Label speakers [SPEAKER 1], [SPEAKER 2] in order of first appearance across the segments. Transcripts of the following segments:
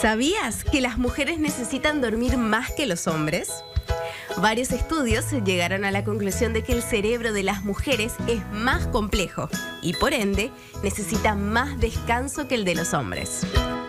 [SPEAKER 1] ¿Sabías que las mujeres necesitan dormir más que los hombres? Varios estudios llegaron a la conclusión de que el cerebro de las mujeres es más complejo y por ende necesita más descanso que el de los hombres.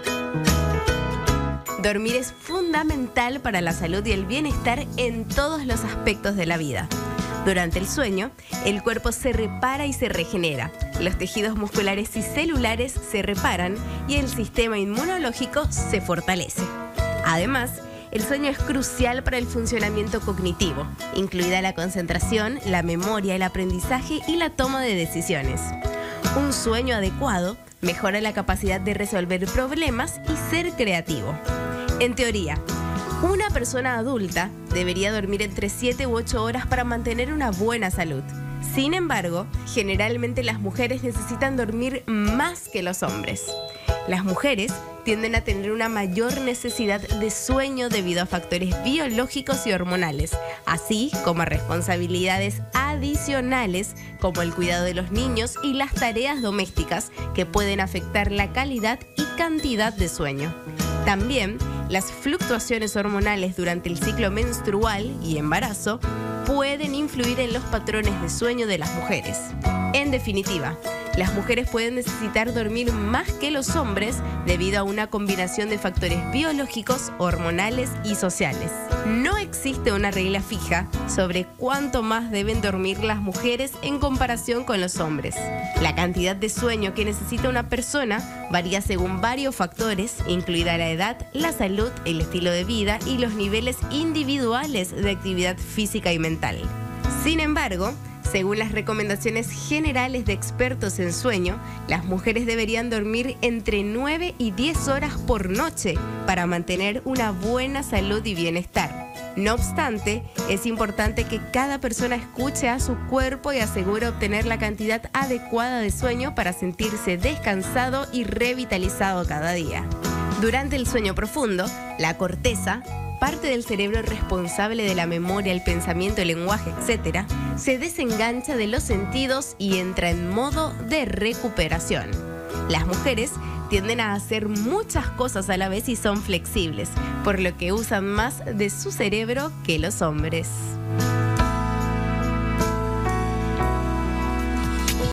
[SPEAKER 1] Dormir es fundamental para la salud y el bienestar en todos los aspectos de la vida. Durante el sueño, el cuerpo se repara y se regenera, los tejidos musculares y celulares se reparan y el sistema inmunológico se fortalece. Además, el sueño es crucial para el funcionamiento cognitivo, incluida la concentración, la memoria, el aprendizaje y la toma de decisiones. Un sueño adecuado mejora la capacidad de resolver problemas y ser creativo. En teoría, una persona adulta debería dormir entre 7 u 8 horas para mantener una buena salud. Sin embargo, generalmente las mujeres necesitan dormir más que los hombres. Las mujeres tienden a tener una mayor necesidad de sueño debido a factores biológicos y hormonales, así como a responsabilidades adicionales como el cuidado de los niños y las tareas domésticas que pueden afectar la calidad y cantidad de sueño. También, las fluctuaciones hormonales durante el ciclo menstrual y embarazo pueden influir en los patrones de sueño de las mujeres. En definitiva, las mujeres pueden necesitar dormir más que los hombres debido a una combinación de factores biológicos, hormonales y sociales. No existe una regla fija sobre cuánto más deben dormir las mujeres en comparación con los hombres. La cantidad de sueño que necesita una persona varía según varios factores, incluida la edad, la salud, el estilo de vida y los niveles individuales de actividad física y mental. Sin embargo, según las recomendaciones generales de expertos en sueño, las mujeres deberían dormir entre 9 y 10 horas por noche para mantener una buena salud y bienestar. No obstante, es importante que cada persona escuche a su cuerpo y asegure obtener la cantidad adecuada de sueño para sentirse descansado y revitalizado cada día. Durante el sueño profundo, la corteza, parte del cerebro responsable de la memoria, el pensamiento, el lenguaje, etc., se desengancha de los sentidos y entra en modo de recuperación. Las mujeres tienden a hacer muchas cosas a la vez y son flexibles, por lo que usan más de su cerebro que los hombres.